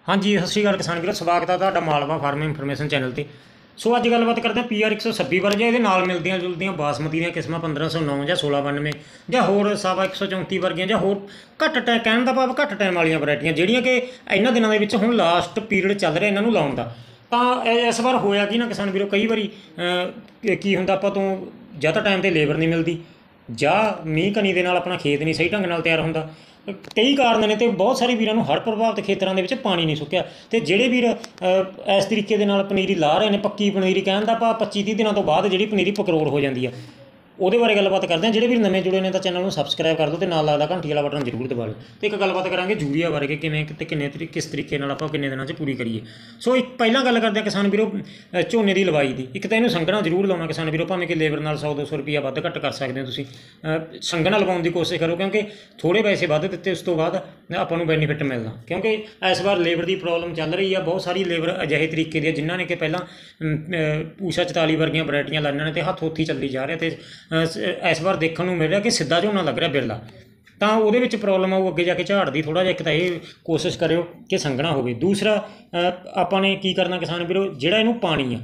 हाँ जी, सत श्री अकाल किसान वीरो, स्वागत है तुहाडा मालवा फार्म इनफॉर्मेशन चैनल पर। सो अज गलबात करते हैं PR 126 बारे ये मिलदियाँ जुलदियाँ बासमती दी किस्मां 1509 या 1692 या होर सवा 134 वर्गियां या होर घट टाइम कहने का भाव घट टाइम वाली वरायटियां जिहड़ियां कि इन्हां दिनों के विच हुण लास्ट पीरियड चल रहा इन्हां नूं लाउण दा। तां इस बार होया कि ना किसान वीरो कई बारी की हुंदा आपां तों जां तां टाइम ते लेबर नहीं मिलती जां मींह कनी दे नाल अपना खेत नहीं सही ढंग नाल तैयार हुंदा। कई कारण ने तो बहुत सारे वीरों हड़ प्रभावित खेतों के पानी नहीं सुक्या तो जोड़े वीर इस तरीके पनीरी ला रहे हैं पक्की पनीरी कहने का भाव 25-30 दिनों तो बाद जी पनीरी पकरोड़ हो जाती है। वो बारे गलबात करते हैं जोड़े भी नवे जुड़े ने तो चैनल को सबसक्राइब कर दो तो नाल लगता घंटी वाला बटन जरूर दबा लो। तो एक गलबात करेंगे यूरिया बारे कि किस तरीके आप किन्ने दिनों पूरी करिए। सो एक पहला गल करते हैं किसान वीरों झोने की लवाई की। एक तो इन्हू संघना जरूर लाना किसान वीरों भावें कि लेबर नाल 100-200 रुपया वध घट कर सकते हो तुम संघना लवाउण की कोशिश करो क्योंकि थोड़े पैसे वध दिते उस तो बाद आपां नूं बेनीफिट मिलना क्योंकि इस बार लेबर की प्रॉब्लम चल रही है। बहुत सारी लेबर अजिहे तरीके दी जिन्होंने कि पहला पूषा 44 वर्गियां वरायटियां लाइया ने तो हथ उत्थे चली जा रहे थे इस बार देखने को मिल रहा कि सीधा झोना लग रहा बिरला तो वो प्रॉब्लम आऊ अगे जाके झाड़ दी थोड़ा जिहा। एक तो ये कोशिश करो कि संघना हो। दूसरा आपने की करना किसान वीरों जिहड़ा इनू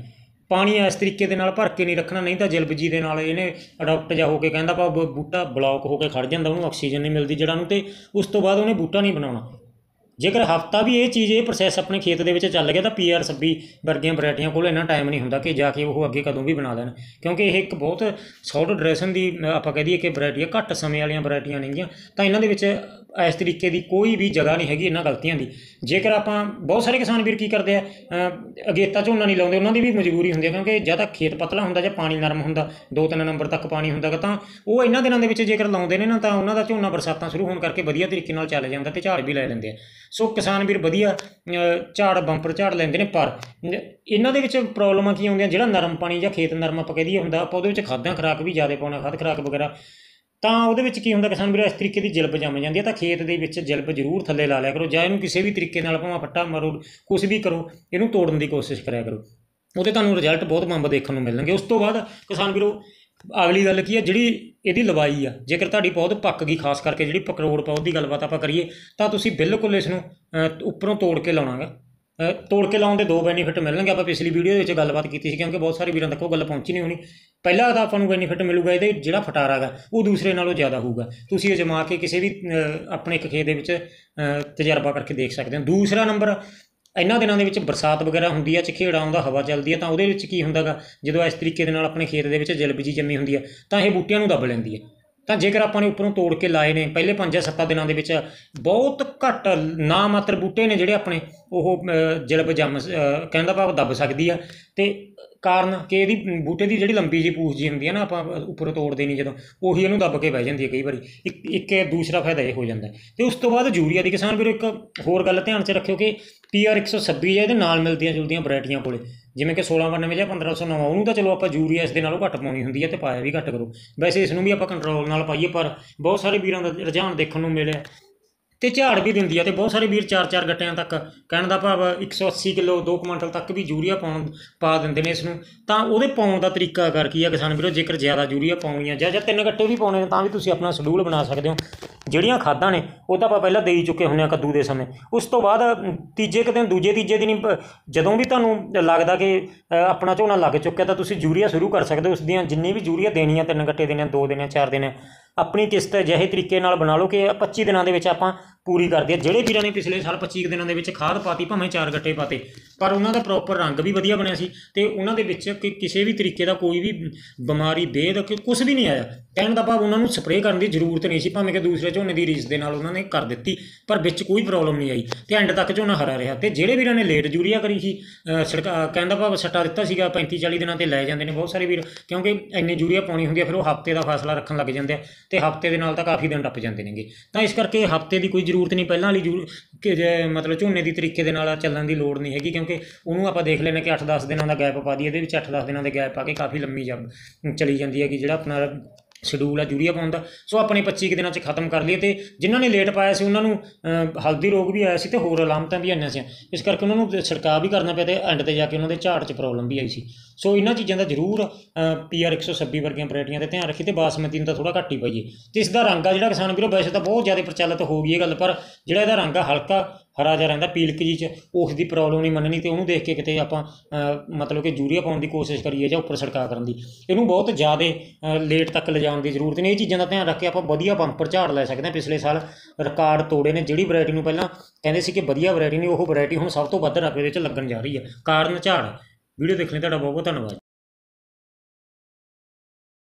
पानी इस तरीके के भर के नहीं रखना नहीं तो जिलबजी के नाल इन्हें अडोप्ट जा होकर कहता भाव बूटा ब्लॉक होकर खड़ जाता उन्होंने ऑक्सीजन नहीं मिलती जड़ा तो उस तो बाद उन्हें बूटा नहीं बनाना। जेकर हफ्ता भी ये चीज़ ये प्रोसैस अपने खेत के चल गया तो PR 26 वर्गियां वरायटियां को इन्ना टाइम नहीं होंदा कि जाके वो अगे कदों भी बना लैन क्योंकि यह एक बहुत शॉर्ट ड्यूरेशन की आप कह दीए कि वरायटी घट समय वाली वरायटियां नहीं तो इन्होंने इस तरीके की कोई भी जगह नहीं हैगी इन्हां गलतियां की। जेकर आप बहुत सारे किसान वीर की करते हैं अगेता झोना नहीं लाते उन्होंने भी मजबूरी होंगी क्योंकि जब तक खेत पतला होंदा जां पानी नरम होंदा 2-3 नंबर तक पानी होंदा तो वो इन्हां दिनों के जेकर लाउंदे ने ना तो उन्होंने झोना बरसातां शुरू होने करके वधिया तरीके नाल चल जांदा ते झाड़ भी लै लैंदे आ। सो किसान वीर वधिया झाड़ बंपर झाड़ लैंदे ने पर इन्हां दे विच प्रॉब्लमां की आउंदियां जिहड़ा नरम पानी जां खेत नरम आपां कह दईए हुंदा आपां उहदे विच खादां खुराक भी ज़्यादा पाउणे खाद खुराक वगैरह तो वो की होंदा किसान वीर इस तरीके की जिलब जम जाती है तो खेत के जिलब जरूर थले ला लिया करो जां इनू किसी भी तरीके भावें पट्टा मारो कुछ भी करो इनू तोड़न की कोशिश कराया करो वो तुहानूं रिजल्ट बहुत बंब देखने को मिलणगे। उस तो बाद किसान वीरों अगली गल की है जी यदी लवाई आ जेकर तुहाडी पौध पक गई खास करके जी पकरोड़ पौध की गलबात आप करिए तो तुसीं बिल्कुल इसनूं उपरों तोड़ के लाउणा गा। तोड़ के लाने के 2 बेनीफिट मिलणगे। आप पिछली वीडियो में गलबात की थी क्योंकि बहुत सारे वीरों तक वो गल पहुँची नहीं होनी। पहला तो आपको बेनीफिट मिलूगा ये जो फटारा है वो दूसरे नालों ज़्यादा होगा तुसीं अजमा के किसी भी अपने एक खेत के तजर्बा करके देख सकते हो। दूसरा नंबर इन्हां दिनों के बरसात वगैरह होंदी है झखेड़ा आउंदा हवा चलती है तो वो की होंदा गा जो इस तरीके अपने खेत के जिलबजी जमी होंदी है तो यह बूटियां नूं दब लैंदी है। तो जेकर आपने उपरों तोड़ के लाए ने पहले 5-7 दिनों के बहुत घट ना मात्र बूटे ने जोड़े अपने वो जिलब जम कहने का भाव दब सकती है। तो कारण कि यदि बूटे की जी लंबी जी पूछ जी होंगी है ना आप उपर तोड़ते नहीं जो उही इनू दब के बह जाती है कई बार। एक दूसरा फायदा यह हो जाता है। तो उस तो बाद यूरिया की किसान फिर एक होर गल ध्यान च रखियो कि PR 126 है ये मिलदियाँ जुलदियाँ वरायटियां को जिमें कि 1692 या 1509 उन्होंने तो चलो आप यूरिया इस घट पानी होंगी है तो पाया भी घट करो। वैसे इसनूं भी आप कंट्रोल नाल पाइए पर बहुत सारे वीरों का रुझान देखने को मिले तो झाड़ भी दिंदी है। तो बहुत सारे वीर 4-4 गट्टियां तक कहने का भाव 180 किलो 2 कुंटल तक भी यूरिया पा देंगे ने इसनूं। तो वो पाउण का तरीका कर की है किसान वीरों जेकर ज़्यादा यूरिया पाउणी है जां 3 गट्टे भी पाने तो भी तुसीं अपना शेड्यूल बना सकते हो। ਜਿਹੜੀਆਂ ਖਾਦਾਂ ਨੇ ਉਹ ਤਾਂ ਆਪਾਂ ਪਹਿਲਾਂ ਦੇ ਹੀ ਚੁੱਕੇ ਹੁੰਦੇ ਆ ਕੱਦੂ ਦੇ ਸਮੇਂ। ਉਸ ਤੋਂ ਬਾਅਦ ਤੀਜੇ ਕੁ ਦਿਨ ਦੂਜੇ ਤੀਜੇ ਦਿਨ ਜਦੋਂ ਵੀ ਤੁਹਾਨੂੰ ਲੱਗਦਾ ਕਿ ਆਪਣਾ ਝੋਨਾ ਲੱਗ ਚੁੱਕਿਆ ਤਾਂ ਤੁਸੀਂ ਯੂਰੀਆ ਸ਼ੁਰੂ ਕਰ ਸਕਦੇ ਹੋ। ਉਸ ਦੀਆਂ ਜਿੰਨੀ ਵੀ ਯੂਰੀਆ ਦੇਣੀ ਆ 3 ਗੱਟੇ ਦੇਣੇ 2 ਦੇਣੇ 4 ਦੇਣੇ अपनी किस्त अजिहे तरीके बना लो कि 25 दिनों के आप पूरी कर दी। जोड़े वीरों ने पिछले साल 25 दिनों के खाद पाती भावें 4 गट्टे पाते पर उन्होंने प्रॉपर रंग भी वधिया बनया सी ते उन्होंने किसी भी तरीके का कोई भी बीमारी बेद कुछ भी नहीं आया। कहने का भाव उन्होंने स्प्रे करने की जरूरत नहीं सी भावें कि दूसरे झोने की रीस के नाल उन्होंने कर दी पर बिच कोई प्रॉब्लम नहीं आई तो एंड तक झोना हरा रहा। तो जोड़े वीरों ने लेट यूरिया करी सी सड़का कहने का भाव सट्टा दिता सीगा 35-40 दिनों से लै जाते हैं बहुत सारे वीर क्योंकि इन्नी यूरिया पानी होंगी फिर वो हफ्ते का फासला रखन लग जाते हैं तो हफ्ते के नाल काफ़ी दिन टप जाते हैं। तो इस करके हफ्ते की कोई जरूरत नहीं पहले वाली मतलब झोने की तरीके चलने की लोड़ नहीं हैगी क्योंकि उन्होंने आप देख लें कि 8-10 दिनों का गैप पा दी ये 8-10 दिनों के गैप पा के काफ़ी लंबी जब चली जाती है कि जो अपना शेड्यूल है यूरिया पाउण दा। सो अपने 25 दिनों खत्म कर लिए। तो जिन्होंने लेट पाया से उन्होंने हल्दी रोग भी आया तो होर अलामतां भी आईयां सी इस करके उन्होंने छिड़काव भी करना पिया तो एंड ते जाके उन्होंने झाड़ च प्रॉब्लम भी आई सी। सो इन्हां चीज़ों का जरूर PR 126 वर्गियां वरायटियां का ध्यान रखिए। तो बासमती का थोड़ा घट ही पाइए। तो इसका रंग आ जो किसान वीरों वैसे तो बहुत ज़्यादा प्रचलित हो गई है गल पर जो रंग है हल्का ਹਰਾ ਜਿਹਾ ਰਹਿੰਦਾ ਪੀਲਕ ਜੀ 'ਚ, ਉਸ ਦੀ ਪ੍ਰੋਬਲਮ ਨਹੀਂ ਮੰਨਣੀ ਅਤੇ ਉਹਨੂੰ ਦੇਖ ਕੇ ਕਿਤੇ ਆਪਾਂ ਮਤਲਬ ਕਿ ਯੂਰੀਆ ਪਾਉਣ ਦੀ ਕੋਸ਼ਿਸ਼ ਕਰੀਏ ਜਾਂ ਉੱਪਰ ਛਿੜਕਾਅ ਕਰਨ ਦੀ। ਇਹਨੂੰ ਬਹੁਤ ਜ਼ਿਆਦਾ ਲੇਟ ਤੱਕ ਲਿਜਾਣ ਦੀ ਜ਼ਰੂਰਤ ਨਹੀਂ। ਇਹ ਚੀਜ਼ਾਂ ਦਾ ਧਿਆਨ ਰੱਖ ਕੇ ਆਪਾਂ ਵਧੀਆ ਬੰਪਰ ਝਾੜ ਲੈ ਸਕਦੇ ਹਾਂ। ਪਿਛਲੇ ਸਾਲ ਰਿਕਾਰਡ ਤੋੜੇ ਨੇ। ਜਿਹੜੀ ਵੈਰਾਈਟੀ ਨੂੰ ਪਹਿਲਾਂ ਕਹਿੰਦੇ ਸੀ ਕਿ ਵਧੀਆ ਵੈਰਾਈਟੀ ਨਹੀਂ, ਉਹ ਵੈਰਾਈਟੀ ਹੁਣ ਸਭ ਤੋਂ ਵੱਧ ਰਕਬੇ ਵਿੱਚ ਲੱਗਣ ਜਾ ਰਹੀ ਹੈ। ਕਾਰਨ ਝਾੜ। ਵੀਡੀਓ ਦੇਖਣ ਲਈ ਤੁਹਾਡਾ ਬਹੁਤ ਬਹੁਤ ਧੰਨਵਾਦ।